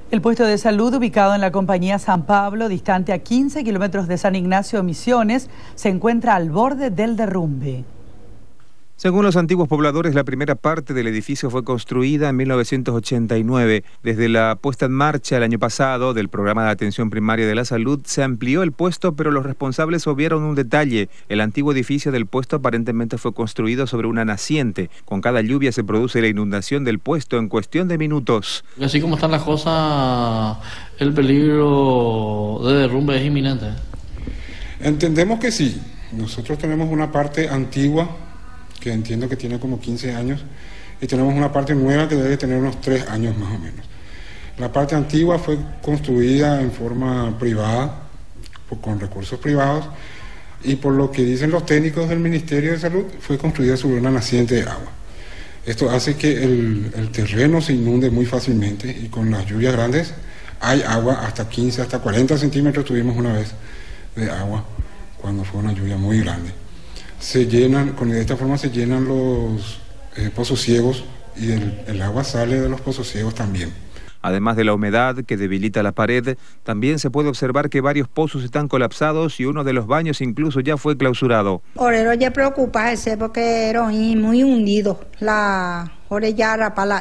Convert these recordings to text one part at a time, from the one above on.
El puesto de salud ubicado en la compañía San Pablo, distante a 15 kilómetros de San Ignacio Misiones, se encuentra al borde del derrumbe. Según los antiguos pobladores, la primera parte del edificio fue construida en 1989. Desde la puesta en marcha el año pasado del programa de atención primaria de la salud, se amplió el puesto, pero los responsables obviaron un detalle. El antiguo edificio del puesto aparentemente fue construido sobre una naciente. Con cada lluvia se produce la inundación del puesto en cuestión de minutos. Así como están las cosas, el peligro de derrumbe es inminente. Entendemos que sí. Nosotros tenemos una parte antigua, que entiendo que tiene como 15 años, y tenemos una parte nueva que debe tener unos 3 años más o menos. La parte antigua fue construida en forma privada, con recursos privados, y por lo que dicen los técnicos del Ministerio de Salud, fue construida sobre una naciente de agua. Esto hace que el terreno se inunde muy fácilmente, y con las lluvias grandes hay agua hasta 15, hasta 40 centímetros tuvimos una vez de agua, cuando fue una lluvia muy grande. De esta forma se llenan los pozos ciegos y el agua sale de los pozos ciegos también. Además de la humedad que debilita la pared, también se puede observar que varios pozos están colapsados y uno de los baños incluso ya fue clausurado. Ahora ya preocupa porque era muy hundido. Ahora ya para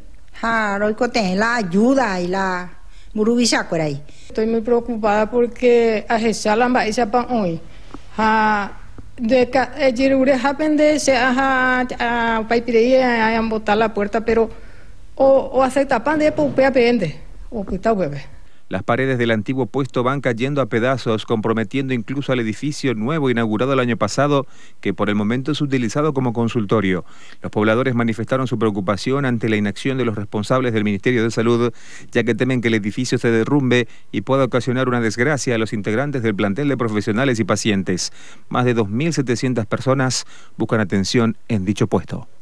la ayuda y la burubisa por ahí. Estoy muy preocupada porque a Jesala va a pan hoy. De Jirure depende se a paipireía a botar la puerta, pero o acepta pan de popea pende o quita bebé. Las paredes del antiguo puesto van cayendo a pedazos, comprometiendo incluso al edificio nuevo inaugurado el año pasado, que por el momento es utilizado como consultorio. Los pobladores manifestaron su preocupación ante la inacción de los responsables del Ministerio de Salud, ya que temen que el edificio se derrumbe y pueda ocasionar una desgracia a los integrantes del plantel de profesionales y pacientes. Más de 2.700 personas buscan atención en dicho puesto.